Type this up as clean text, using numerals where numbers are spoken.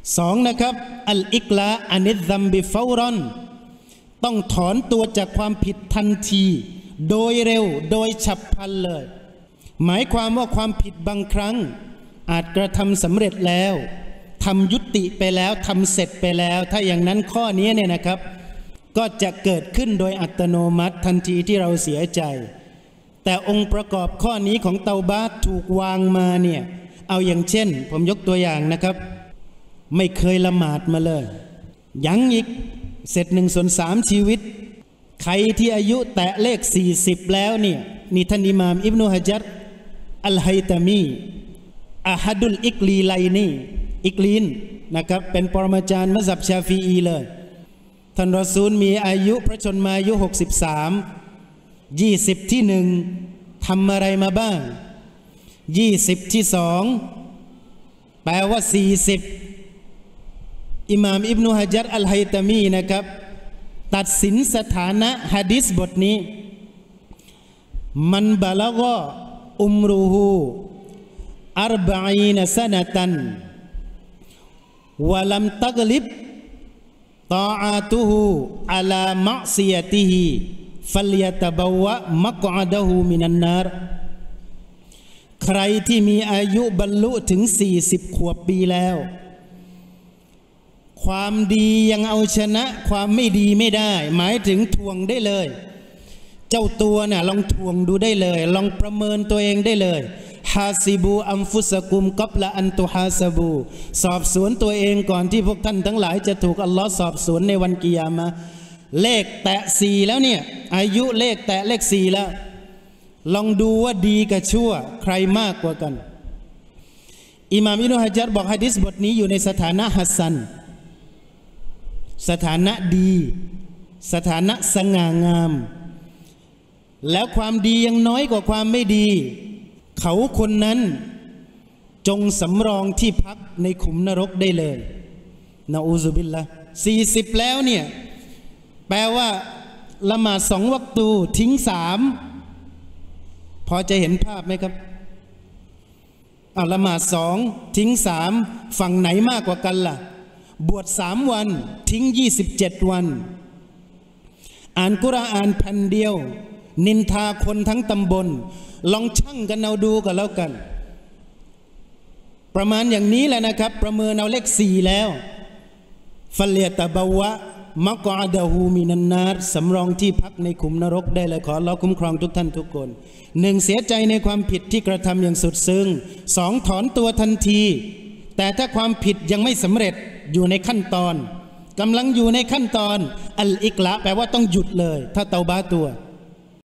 สองนะครับอัลอิกลาอานิซัมบิฟาวรอนต้องถอนตัวจากความผิดทันทีโดยเร็วโดยฉับพลันเลยหมายความว่าความผิดบางครั้งอาจกระทำสำเร็จแล้วทำยุติไปแล้วทำเสร็จไปแล้วถ้าอย่างนั้นข้อนี้เนี่ยนะครับก็จะเกิดขึ้นโดยอัตโนมัติทันทีที่เราเสียใจแต่องค์ประกอบข้อนี้ของเตาบาตถูกวางมาเนี่ยเอาอย่างเช่นผมยกตัวอย่างนะครับไม่เคยละหมาดมาเลยยังอีกเสร็จ1/3ชีวิตใครที่อายุแตะเลข40แล้วเนี่ยนี่ท่านอิหม่ามอิบนุฮะญัรอัลไฮตามีอะฮัดุลอิกลีไลนีอิกลีนนะครับเป็นปรมาจารย์มัซฮับชาฟีอีเลยท่านรอซูลมีอายุพระชนมายุ63 20ที่1ทำอะไรมาบ้าง20ที่2แปลว่า40อิหม่ามอิบนุฮะญัรอัลไฮตามีนะครับตัดสินสถานะหะดีษบทนี้มันบะละกะอุมรุฮู40 ซะนะตันวะลัมตักลิบตาอาตุฮูอะลามะซิยะติฮิฟัลยะตะบะวะมักอดะฮูมินันนารใครที่มีอายุบรรลุถึง40ขวบปีแล้วความดียังเอาชนะความไม่ดีไม่ได้หมายถึงทวงได้เลยเจ้าตัวเนี่ยลองทวงดูได้เลยลองประเมินตัวเองได้เลยฮาซิบูอัมฟุสกุมกับละอันตุฮาซาบูสอบสวนตัวเองก่อนที่พวกท่านทั้งหลายจะถูกอัลลอฮ์สอบสวนในวันกิยามะห์เลขแตะ4แล้วเนี่ยอายุเลขแตะเลข4แล้วลองดูว่าดีกับชั่วใครมากกว่ากันอิหม่ามอิบนุฮะญัรบอกหะดีษบทนี้อยู่ในสถานะฮัสซันสถานะดีสถานะสง่างามแล้วความดียังน้อยกว่าความไม่ดีเขาคนนั้นจงสำรองที่พักในขุมนรกได้เลยนะอูซุบิลละ40แล้วเนี่ยแปลว่าละหมาด2 วักตูทิ้ง3พอจะเห็นภาพไหมครับละหมาด2ทิ้ง3ฝั่งไหนมากกว่ากันล่ะบวช3 วันทิ้ง27 วันอ่านกุรอานแผ่นเดียวนินทาคนทั้งตำบลลองชั่งกันเอาดูกันแล้วกันประมาณอย่างนี้แหละนะครับประเมินเอาเลข4แล้วฟัลยะตะบะวะมักอดะฮูมินันนารสำรองที่พักในขุมนรกได้เลยขออัลเลาะห์คุ้มครองทุกท่านทุกคน1เสียใจในความผิดที่กระทำอย่างสุดซึ้ง2ถอนตัวทันทีแต่ถ้าความผิดยังไม่สำเร็จอยู่ในขั้นตอนกำลังอยู่ในขั้นตอนอัลอิกละแปลว่าต้องหยุดเลยถ้าเตาบะตัว